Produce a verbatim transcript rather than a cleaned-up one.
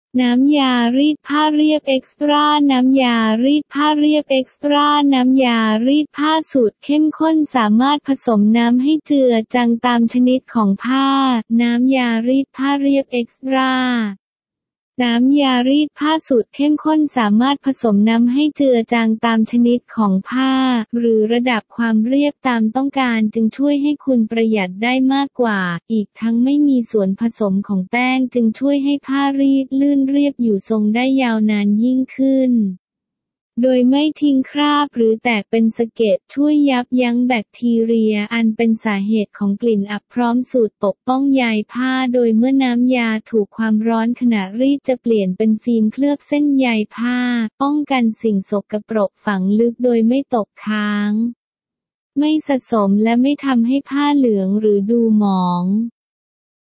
น้ำยารีดผ้าเรียบเอ็กซ์ตร้าน้ำยารีดผ้าเรียบเอ็กซ์ตร้าน้ำยารีดผ้าสูตรเข้มข้นสามารถผสมน้ำให้เจือจางตามชนิดของผ้าน้ำยารีดผ้าเรียบเอ็กซ์ตร้าน้ำยารีดผ้าสูตรเข้มข้นสามารถผสมน้ำให้เจือจางตามชนิดของผ้าหรือระดับความเรียบตามต้องการจึงช่วยให้คุณประหยัดได้มากกว่าอีกทั้งไม่มีส่วนผสมของแป้งจึงช่วยให้ผ้ารีดลื่นเรียบอยู่ทรงได้ยาวนานยิ่งขึ้นโดยไม่ทิ้งคราบหรือแตกเป็นสะเก็ดช่วยยับยั้งแบคทีเรียอันเป็นสาเหตุของกลิ่นอับพร้อมสูตรปกป้องใยผ้าโดยเมื่อน้ำยาถูกความร้อนขณะรีดจะเปลี่ยนเป็นฟิล์มเคลือบเส้นใยผ้าป้องกันสิ่งสกปรกฝังลึกโดยไม่ตกค้างไม่สะสมและไม่ทำให้ผ้าเหลืองหรือดูหมอง